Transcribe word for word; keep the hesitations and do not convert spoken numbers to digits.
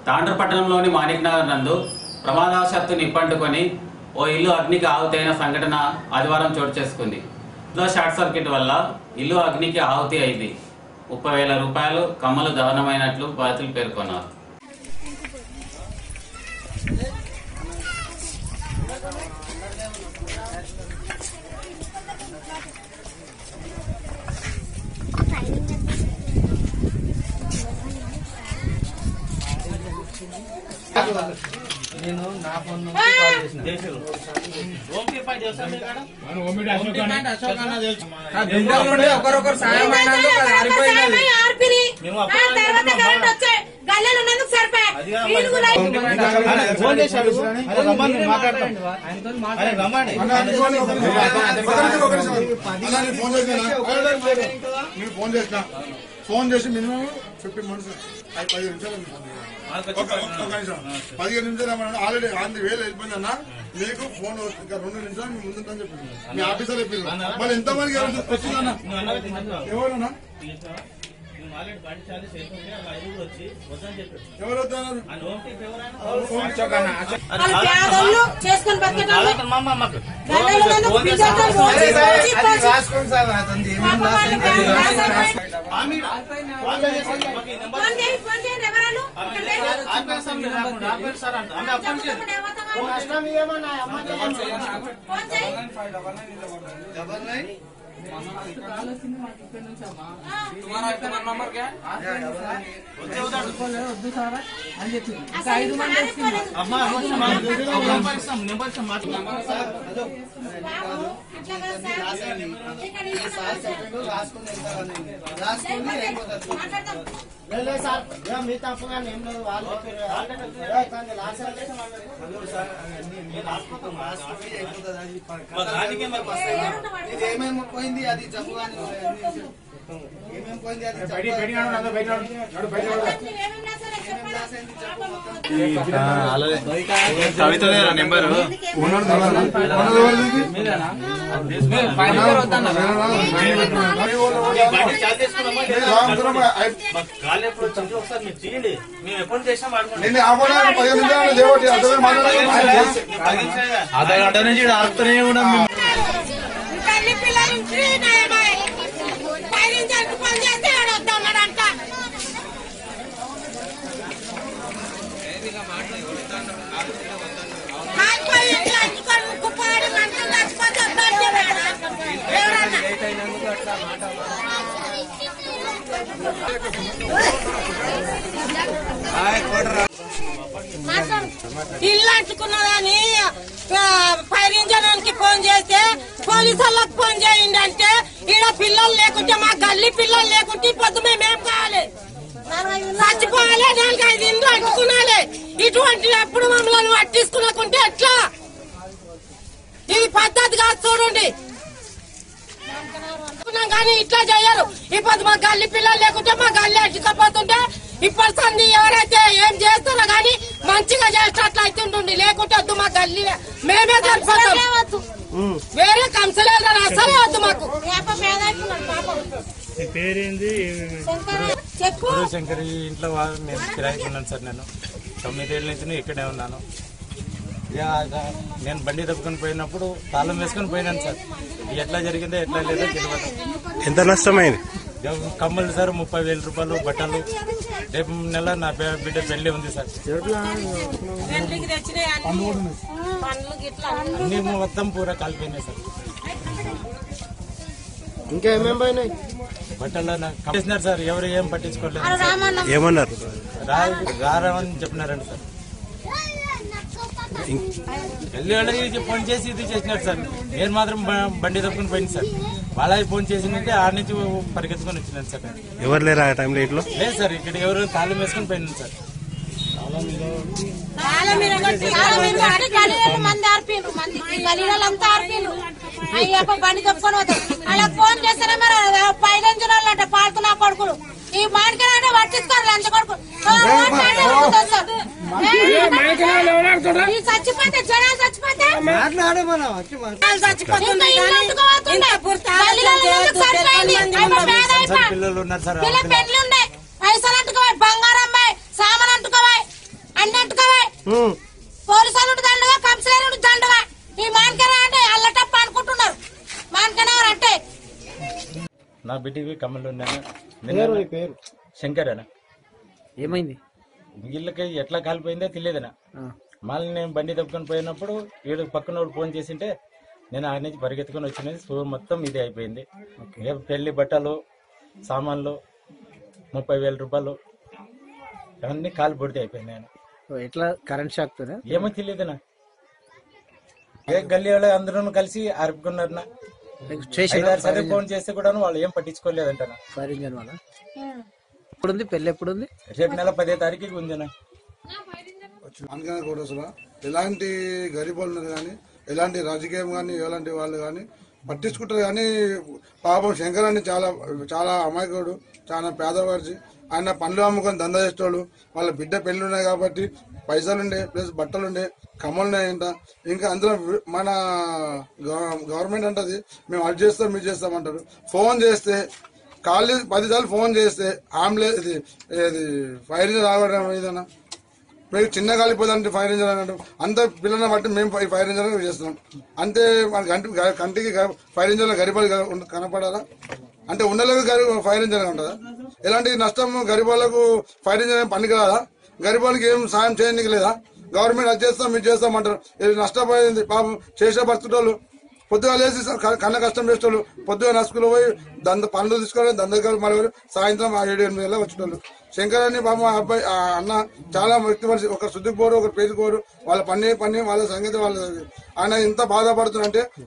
తాండ్ర పట్టణంలోని మాణిక్ నగర్ నందు ప్రమాదవశాత్తు నిప్పంటుకొని ఓ ఇల్లు అగ్నికి ఆహుతైన సంఘటన ఆదివారం చోటు చేసుకుంది. ఇంట్లో షార్ట్ సర్క్యూట్ వల్ల ఇల్లు అగ్నికి ఆహుతి అయింది. ముప్పై వేల రూపాయలు కమ్మలు దహనమైనట్లు బాధితులు పేర్కొన్నారు. నేను నా ఫోన్ నుంచి కాల్ చేసిన ఒకరొకరు సాయం ఫోన్ చేసిన ఫోన్ చేసి మినిమం ఫిఫ్టీన్ మినిట్స్ పదిహేను నిమిషాలు పదిహేను నిమిషాలు ఆల్రెడీ ఆంది వేలు వెళ్ళిపోయింది అన్న. మీకు ఫోన్ ఇంకా రెండు నిమిషాలు మీ ముందుందని చెప్పింది మీ ఆఫీసర్ చెప్పింది. మళ్ళీ ఎంతమందికి వచ్చిందన్న ఎవరన్నా ఎవరు వద్దన్నారు? तुम्हारा तुम्हारा नंबर क्या है? వద్దు సారా అని చెప్పి ఇంకా ఐదు మంది అమ్మా నెంబర్ ఇస్తాం నెంబర్ ఇస్తాం మీ తప్పుగా నేను వాళ్ళు ఏమేమి పోయింది అది జబ్బు కానీ ఏమేమి పోయింది అది కవిత నెంబరు చేయండి మేము ఎప్పుడు చేసినా అర్ధ గంట నుంచి ఆడుతూనే ఉన్నాం. ఇల్లు అంటుకున్నదని ఫైర్ ఇంజనానికి ఫోన్ చేస్తే పోలీసు వాళ్ళకి ఫోన్ చేయండి అంటే ఈడ పిల్లలు లేకుంటే మా గల్లీ పిల్లలు లేకుంటే పొద్దు మేమేం కావాలి, చచ్చిపోవాలి, నాలుగైదు ఇండ్లు అంటుకున్నాలి. ఇటువంటి ఎప్పుడు మమ్మల్ని పట్టించుకున్నాకుంటే ఎట్లా? ఇది పద్ధతి కాదు చూడండి. కానీ ఇట్లా చేయరు. ఇప్పుడు మా గల్లీ పిల్లలు లేకుంటే మా గల్లీ అడ్డుకపోతుంటే ఇప్పుడు సంది ఎవరైతే ఏం చేస్తారో కానీ మంచిగా చేసేటట్లు అవుతుంటుంది. లేకుంటే వద్దు మా గల్లీ మేమే సరిపోతాం. వేరే కంసలేదు అసలే వద్దు మాకు. పేరేంది? శంకర్ ఇంట్లో నేను కిరాయికి ఉన్నాను సార్. నేను తొమ్మిదేళ్ళ నుంచి ఇక్కడే ఉన్నాను. నేను బండి తప్పుకొని పోయినప్పుడు తాళం వేసుకొని పోయినాను సార్. ఎట్లా జరిగిందో ఎట్లా లేదో తెలియదు. ఎంత నష్టమైంది? కమ్మలు సార్ ముప్పై వేల రూపాయలు, బట్టలు. రేపు నెల నా బిడ్డ పెళ్లి ఉంది సార్. అన్ని మొత్తం పూరా కాలిపోయినాయి సార్. ఇంకా ఏమేమి పోయినాయి? బట్టలు నాకు చేసినారు సార్. ఎవరు ఏం పట్టించుకోలేదు. ఏమన్నారు? రారని చెప్పినారండి సార్. వెళ్ళి వాళ్ళకి ఫోన్ చేసి ఇది చేసినారు సార్. నేను మాత్రం బండి తప్పుకుని పోయింది సార్. వాళ్ళకి ఫోన్ చేసిందంటే ఆడ నుంచి పరిగెత్తుకొని వచ్చినాను సార్. ఎవరు లేరు ఆ టైంలో ఇంట్లో? లేదు సార్. ఇక్కడ ఎవరు తాళం వేసుకొని పోయింది సార్. బండి తప్పుకొని పోతారు. అలా ఫోన్ చేస్తేనే మరి పైలంజులంట పాడుతున్నా కొడుకులు ఈ మాడికైనా పట్టించుకోరు లంచ కొడుకు చచ్చిపోతే జనాలు చచ్చిపోతే పిల్లలు ఉన్నారు సార్. పెళ్లి ఉన్నాయి పైసలు అంటుకోవాలి, బంగారం అమ్మాయి, సామాన్ అంటుకోవాలి. పోలీసు వాళ్ళు దండగా కంప్లైంట్ దండగా ఈ మానకరా అంటే అల్లటప్ప అనుకుంటున్నారు. మానకనగర్ అంటే నా బిడ్డకి కమ్మలు ఉన్నాను పేరు శంకర్ అన్న. ఏమైంది? వీళ్ళకి ఎట్లా కాలిపోయిందో తెలియదనా. మళ్ళీ నేను బండి తప్పుకొని పోయినప్పుడు వీడు పక్కన ఫోన్ చేసింటే నేను ఆడ నుంచి పరిగెత్తుకొని వచ్చినది. సో మొత్తం ఇది అయిపోయింది. పెళ్లి బట్టలు సామాన్లు ముప్పై వేల రూపాయలు అవన్నీ కాలు పొడితే అయిపోయింది. నేను ఎట్లా కరెంట్ షాక్ తో ఏమో తెలియదునా. ఏ గల్లీ వాళ్ళు అందరూ కలిసి అరుపుకున్నారనా. సరే ఫోన్ చేస్తే కూడా వాళ్ళు ఏం పట్టించుకోలేదంటనా. ఫైర్ ఇంజన్ వల్ల ఎప్పుడుంది పెళ్లి? ఎప్పుడుంది? రేపు నెల పదో తారీఖుకి ఉందినా. అందుకని కూడా అసలు ఎలాంటి గరీబులు ఉన్నారు కానీ ఎలాంటి రాజకీయం కానీ ఎలాంటి వాళ్ళు కానీ పట్టించుకుంటారు. కానీ పాపం శంకర్ అని చాలా చాలా అమాయకుడు, చాలా పేదవాడి. ఆయన పండ్లు అమ్ముకొని దందా చేసేవాళ్ళు. వాళ్ళ బిడ్డ పెళ్లి ఉన్నాయి కాబట్టి పైసలుండే ప్లస్ బట్టలుండే కమ్మలున్నాయంట. ఇంకా అందులో మన గవర్నమెంట్ అంటది మేము అది చేస్తాం మీరు చేస్తామంటారు. ఫోన్ చేస్తే కాలేజ్ పదిసార్లు ఫోన్ చేస్తే ఆంబులెన్స్ ఇది ఇది ఫైర్ ఇంజన్ రావడం ఏదైనా మీకు చిన్న కాలిపోదంటే ఫైర్ ఇంజన్ అన్నట్టు అంత పిల్లలను బట్టి మేము ఫైర్ ఇంజన్ చేస్తున్నాం. అంతే మన కంటి కంటికి ఫైర్ ఇంజన్ గరిబాలు కనపడాలా అంటే ఉండలేదు గరి ఫైర్ ఇంజన్ ఉంటుందా? ఎలాంటి నష్టం గరిబాలకు ఫైర్ ఇంజన్ పనికిరాదా? గరిబాలకి ఏం సాయం చేయడానికి లేదా? గవర్నమెంట్ అది చేస్తాం మీరు చేస్తామంటారు. ఇది నష్టపోయింది పాపం చేసే బతుకుటోళ్ళు. పొద్దుగా లేచి కన్న కష్టం చేసేటోళ్ళు పొద్దుగా నసుకులు పోయి దంద పనులు తీసుకొని దందకాలు మళ్ళీ సాయంత్రం ఏడు ఎనిమిది వేల వచ్చేటోళ్ళు. శంకర్ అని పాపం అబ్బాయి అన్న చాలా వ్యక్తి మనిషి. ఒక శుద్ధికి పోరు, ఒక పేరుకోరు. వాళ్ళ పని పని వాళ్ళ సంగతి వాళ్ళ ఆయన ఎంత బాధపడుతున్నారంటే